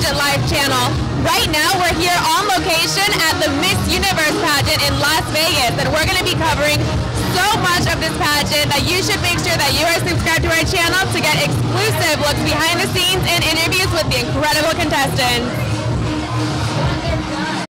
Pageant Live channel. Right now we're here on location at the Miss Universe pageant in Las Vegas, and we're going to be covering so much of this pageant that you should make sure that you are subscribed to our channel to get exclusive looks behind the scenes and interviews with the incredible contestants.